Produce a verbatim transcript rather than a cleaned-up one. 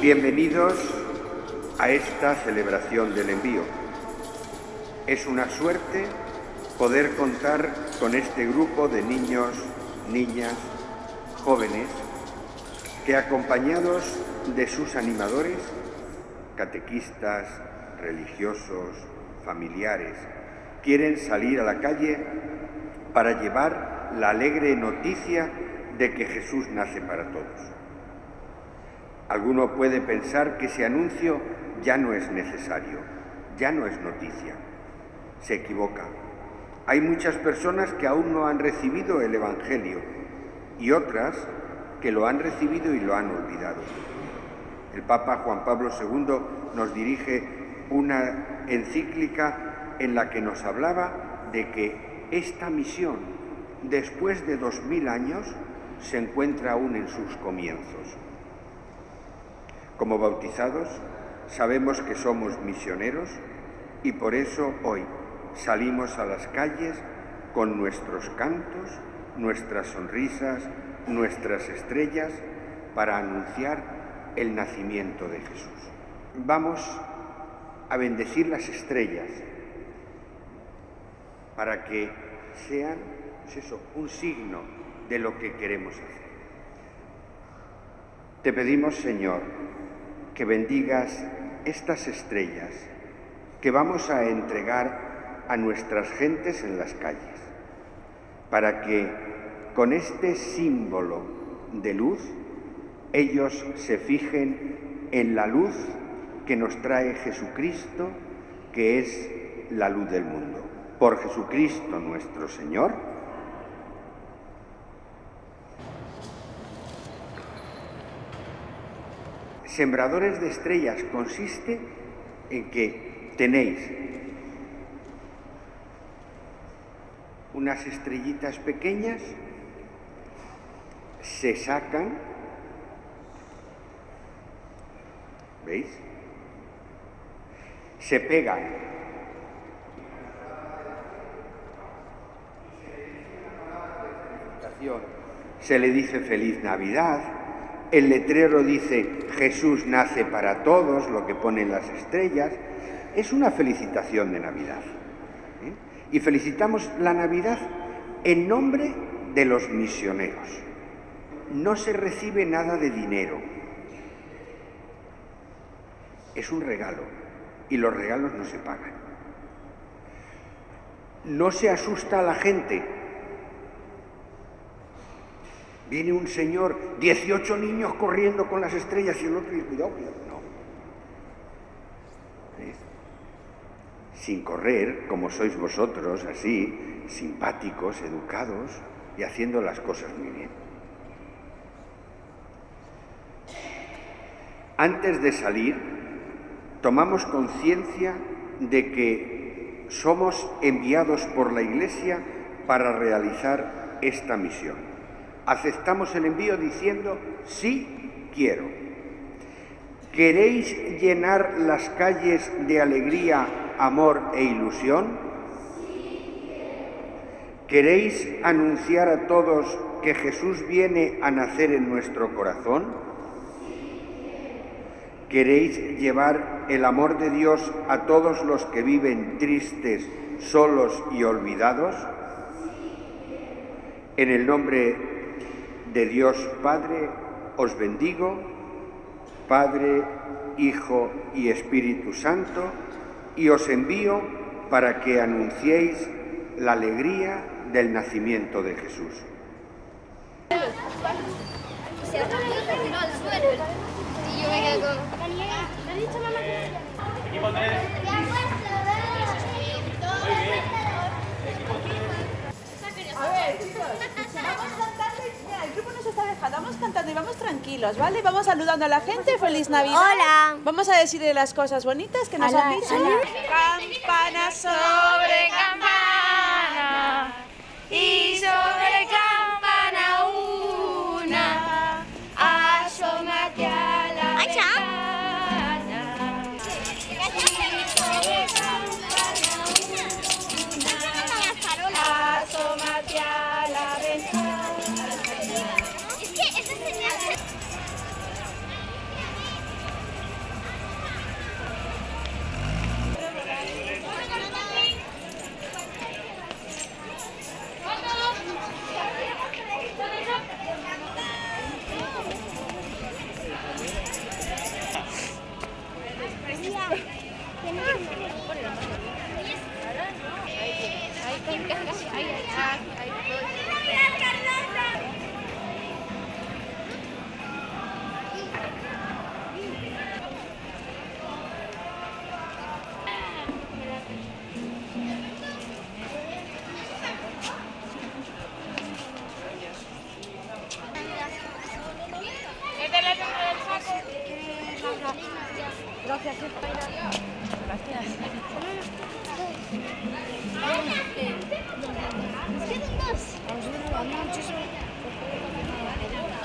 Bienvenidos a esta celebración del envío. Es una suerte poder contar con este grupo de niños, niñas, jóvenes, que acompañados de sus animadores, catequistas, religiosos, familiares, quieren salir a la calle para llevar la alegre noticia de que Jesús nace para todos. Alguno puede pensar que ese anuncio ya no es necesario, ya no es noticia. Se equivoca. Hay muchas personas que aún no han recibido el Evangelio y otras que lo han recibido y lo han olvidado. El Papa Juan Pablo segundo nos dirige una encíclica en la que nos hablaba de que esta misión, después de dos mil años, se encuentra aún en sus comienzos. Como bautizados, sabemos que somos misioneros y por eso hoy salimos a las calles con nuestros cantos, nuestras sonrisas, nuestras estrellas para anunciar el nacimiento de Jesús. Vamos a bendecir las estrellas para que sean, pues eso, un signo de lo que queremos hacer. Te pedimos, Señor, que bendigas estas estrellas que vamos a entregar a nuestras gentes en las calles, para que con este símbolo de luz ellos se fijen en la luz que nos trae Jesucristo, que es la luz del mundo. Por Jesucristo nuestro Señor. Sembradores de estrellas consiste en que tenéis unas estrellitas pequeñas, se sacan, ¿veis? Se pegan. Se le dice Feliz Navidad. El letrero dice Jesús nace para todos, lo que ponen las estrellas. Es una felicitación de Navidad. ¿eh? Y felicitamos la Navidad en nombre de los misioneros. No se recibe nada de dinero. Es un regalo y los regalos no se pagan. No se asusta a la gente. Viene un señor, dieciocho niños corriendo con las estrellas y el otro dice, cuidado, cuidado. No. ¿Eh? Sin correr, como sois vosotros, así, simpáticos, educados y haciendo las cosas muy bien. Antes de salir, tomamos conciencia de que somos enviados por la Iglesia para realizar esta misión. Aceptamos el envío diciendo, sí quiero. ¿Queréis llenar las calles de alegría, amor e ilusión? ¿Queréis anunciar a todos que Jesús viene a nacer en nuestro corazón? ¿Queréis llevar el amor de Dios a todos los que viven tristes, solos y olvidados? En el nombre de Dios Padre, os bendigo, Padre, Hijo y Espíritu Santo, y os envío para que anunciéis la alegría del nacimiento de Jesús. A ver, chicos, vamos cantando y mira, el grupo nos está dejando, vamos cantando y vamos tranquilos, ¿vale? Vamos saludando a la gente, feliz Navidad. Hola. Vamos a decirle las cosas bonitas que nos Hola, han dicho. hola. Campana sobre campana y sobre campana una, asómate a la Ay, ya. ventana. Y sobre campana una, asómate a la ventana. Es que ese señor... Muchísimas